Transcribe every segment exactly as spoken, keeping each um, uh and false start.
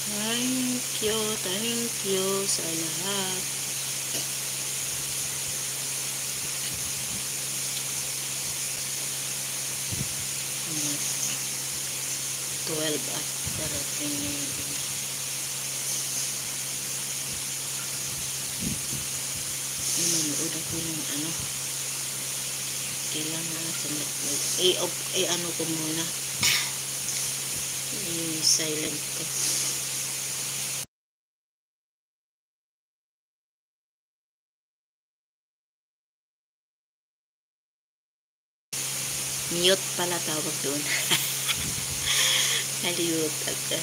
Thank you, thank you sa lahat. twelve at darating yung manood ako ng ano kailangan sa eh, eh ano ko muna i-silent ko. Mute pala tawag doon. Nalimutan ko.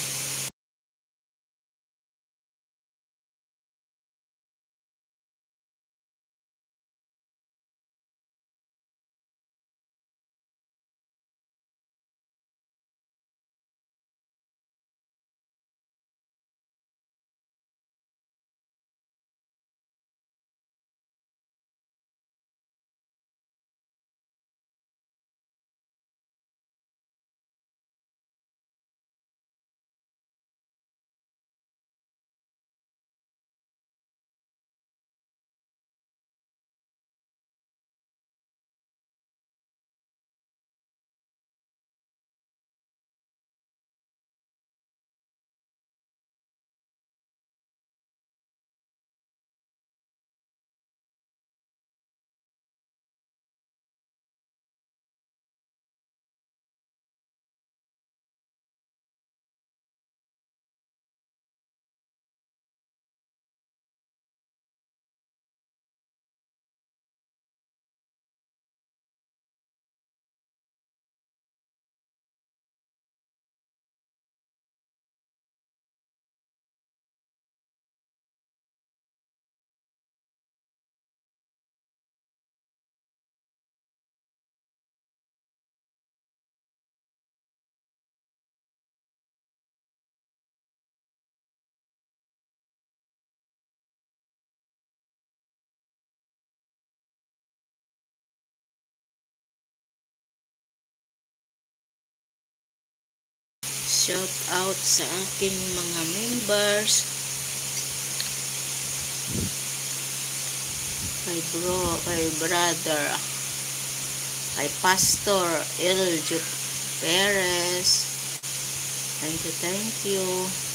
Shout out sa aking mga members, kay bro, kay brother, kay Pastor Eljo Perez, thank you, thank you,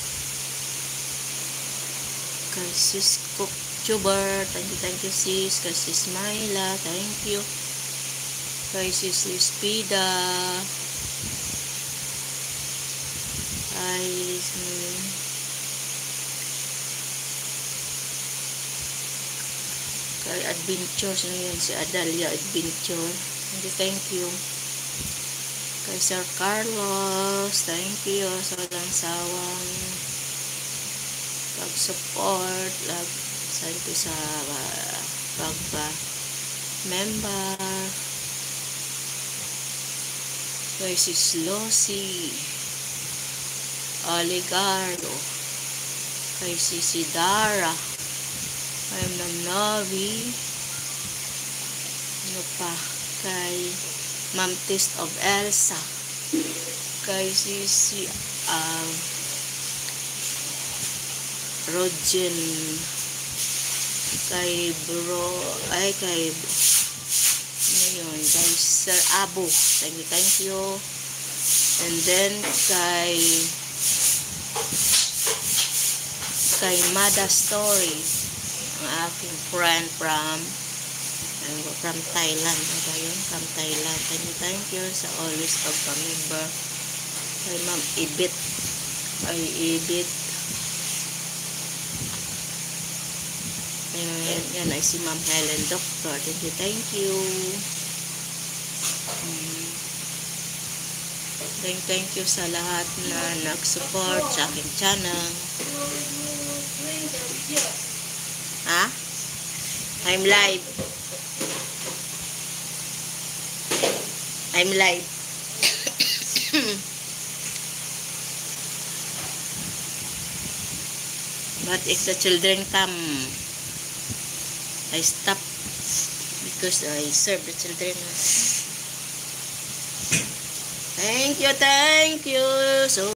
kay sis Cook Tuber, thank you, thank you sis, kay sis Myla, thank you, kay sis Lispida, ay kay Adventures na yun, si Adalia Adventure, thank you, thank you, kay Sir Carlos, thank you sa walang sawang pag-support, thank you sa uh, pagba member, kay sis Losi Oligardo, kay Sisi Dara, kay Ma'am Novi, ano pa, kay Ma'am Taste of Elsa, kay Sisi uh, Rogen, kay Bro, ay kay ano yun, kay Sir Abu, thank you, thank you, and then kay kay Mada Story, ang aking friend from from Thailand, ano yun? From Thailand, thank you, thank you sa always pagpamember, kay Ma'am Ibit, kay Ibit, yan, yan ay si Ma'am Helen Doctor, thank you, thank you, hmm. thank, thank you sa lahat na nag-support sa aking channel. Ha? I'm live. I'm live. But if the children come, I stop because I serve the children. Thank you, thank you. So